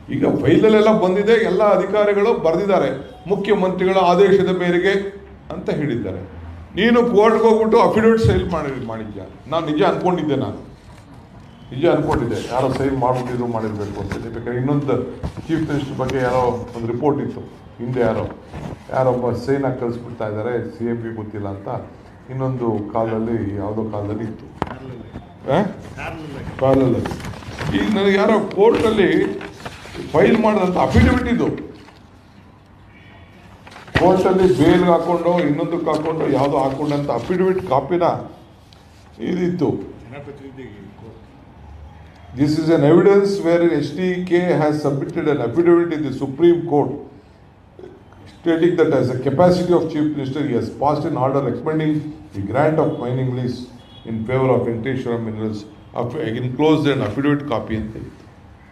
ಈಗ ಫೈಲಲ್ಲೆಲ್ಲ ಬಂದಿದೆ, ಎಲ್ಲ ಅಧಿಕಾರಿಗಳು ಬರೆದಿದ್ದಾರೆ ಮುಖ್ಯಮಂತ್ರಿಗಳ ಆದೇಶದ ಮೇರೆಗೆ ಅಂತ ಹೇಳಿದ್ದಾರೆ. ನೀನು ಕೋರ್ಟ್ಗೆ ಹೋಗ್ಬಿಟ್ಟು ಅಫಿಡವಿಟ್ ಸೈನ್ ಮಾಡಿದ್ಯಾ? ನಾನು ನಿಜ ಅಂದ್ಕೊಂಡಿದ್ದೆ, ಯಾರೋ ಸೈನ್ ಮಾಡಿಬಿಟ್ಟಿದ್ರು ಮಾಡಿರಬೇಕು ಅಂತೇಳಿ. ಬೇಕಾದ್ರೆ ಇನ್ನೊಂದು ಚೀಫ್ ಮಿನಿಸ್ಟರ್ ಬಗ್ಗೆ ಯಾರೋ ಒಂದು ರಿಪೋರ್ಟ್ ಇತ್ತು ಹಿಂದೆ, ಯಾರೊಬ್ಬ ಸೈನಾಗಿ ಕಳಿಸ್ಬಿಡ್ತಾ ಇದ್ದಾರೆ CMP ಗೊತ್ತಿಲ್ಲ ಅಂತ ಇನ್ನೊಂದು ಕಾಲದಲ್ಲಿ, ಯಾವುದೋ ಕಾಲದಲ್ಲಿ ಇತ್ತು ಕಾಲಲ್ಲಿ. ಈಗ ನನಗೆ ಯಾರೋ ಕೋರ್ಟಲ್ಲಿ ಫೈಲ್ ಮಾಡಿದಂಥ ಅಫಿಡವಿಟ್ ಇದು, ಕೋರ್ಟಲ್ಲಿ ಬೇಲ್ಗೆ ಹಾಕ್ಕೊಂಡು ಇನ್ನೊಂದಕ್ಕೆ ಹಾಕ್ಕೊಂಡು ಯಾವುದೋ ಹಾಕ್ಕೊಂಡಂಥ ಅಫಿಡವಿಟ್ ಕಾಪಿನ ಇದಿತ್ತು. This is an evidence wherein STK has submitted an affidavit in the Supreme Court stating that as a capacity of Chief Minister he has passed an order recommending the grant of mining lease in favor of Venkateshwara Minerals. Enclosed an affidavit copy ಅಂತ ಇತ್ತು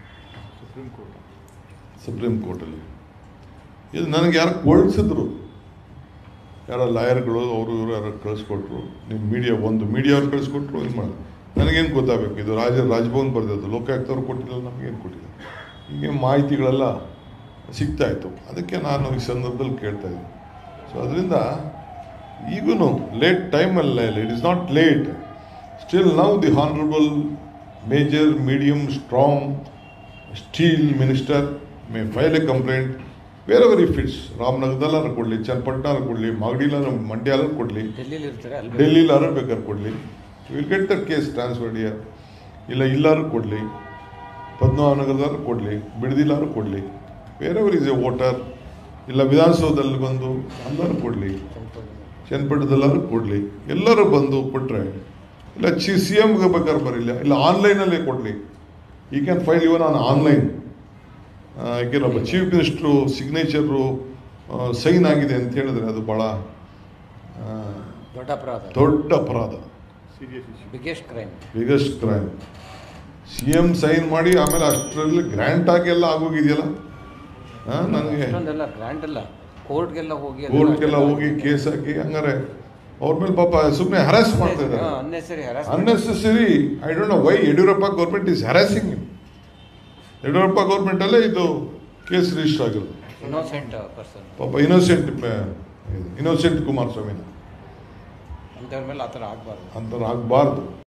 supreme ಕೋರ್ಟಲ್ಲಿ. ಇದು ನನಗೆ ಯಾರು ಕಳಿಸಿದ್ರು, ಯಾರೋ ಲಾಯರ್ಗಳು ಅವರು ಇವರು ಯಾರು ಕಳಿಸ್ಕೊಟ್ರು, ನಿಮ್ಮ ಮೀಡಿಯಾವ್ರು ಕಳಿಸ್ಕೊಟ್ರು. ಇದು ಮಾಡಿ ನನಗೇನು ಗೊತ್ತಾಗಬೇಕು? ಇದು ರಾಜಭವನ್ ಬರೆದದ್ದು, ಲೋಕಾಯುಕ್ತವ್ರು ಕೊಟ್ಟಿಲ್ಲ, ನಮಗೇನು ಕೊಟ್ಟಿಲ್ಲ. ಹೀಗೆ ಮಾಹಿತಿಗಳೆಲ್ಲ ಸಿಗ್ತಾಯಿತ್ತು. ಅದಕ್ಕೆ ನಾನು ಈ ಸಂದರ್ಭದಲ್ಲಿ ಕೇಳ್ತಾ ಇದ್ದೀನಿ. ಸೊ ಅದರಿಂದ ಈಗೂ ಲೇಟ್ ಟೈಮಲ್ಲಿ, it is not late, still now the honourable major medium strong steel minister may file a complaint wherever if it's. ರಾಮನಗರದಲ್ಲಾರು ಕೊಡಲಿ, ಚನ್ನಪಟ್ಟಣ ಕೊಡಲಿ, ಮಾಗಡಿಲಾರು, ಮಂಡ್ಯಾಲಾರು ಕೊಡಲಿ, ಡೆಲ್ಲಿಲಾರು ಬೇಕಾದ್ರೆ ಕೊಡಲಿ, will get that case transferred year. ಇಲ್ಲಾರು ಕೊಡಲಿ, ಪದ್ಮನಾಭನಗರದಾರು ಕೊಡಲಿ, ಬಿಡದಿಲಾರು ಕೊಡಲಿ, wherever is a voter. ಇಲ್ಲ ವಿಧಾನಸೌಧದಲ್ಲಿ ಬಂದು ಎಲ್ಲರೂ ಕೊಡಲಿ, ಚನ್ನಪಟ್ಟಣದಲ್ಲಾರು ಕೊಡಲಿ, ಎಲ್ಲರೂ ಬಂದು ಕೊಟ್ಟರೆ, ಇಲ್ಲ CMಗೆ ಬೇಕಾದ್ರೆ ಬರಲಿಲ್ಲ, ಇಲ್ಲ ಆನ್ಲೈನಲ್ಲೇ ಕೊಡಲಿ. ಈ can file even on online. ಯಾಕೆಂದ್ರೆ ಒಬ್ಬ ಚೀಫ್ ಮಿನಿಸ್ಟ್ರು ಸಿಗ್ನೇಚರು ಸೈನ್ ಆಗಿದೆ ಅಂತ ಹೇಳಿದ್ರೆ ಅದು ಭಾಳ ದೊಡ್ಡ ಅಪರಾಧ, ಬಿಗ್ಗೆಸ್ಟ್ ಕ್ರೈಮ್. CM ಸೈನ್ ಮಾಡಿ ಆಮೇಲೆ ಅಷ್ಟರಲ್ಲಿ ಗ್ರ್ಯಾಂಟ್ ಆಗಿ ಎಲ್ಲ ಆಗೋಗಿದೆಯಲ್ಲ. ನನಗೆ ಕೋರ್ಟ್ಗೆಲ್ಲ ಹೋಗಿ ಕೇಸ್ ಹಾಕಿ ಹಂಗಾರೆ ಅವ್ರ ಮೇಲೆ ಪಾಪ ಸುಮ್ಮನೆ ಹರಾಸ್ ಮಾಡ್ತಾ ಇದ್ದಾರೆ, unnecessary. I don't know why Yeddyurappa government is harassing him. Yeddyurappa ಗೌರ್ಮೆಂಟಲ್ಲೇ ಇದು ಕೇಸ್ ರಿಜಿಸ್ಟರ್ ಆಗಿರೋದು. ಪಾಪ ಇನ್ನೋಸೆಂಟ್ ಕುಮಾರಸ್ವಾಮಿನ ಅಂಥವ್ರ ಆಗಬಾರ್ದು.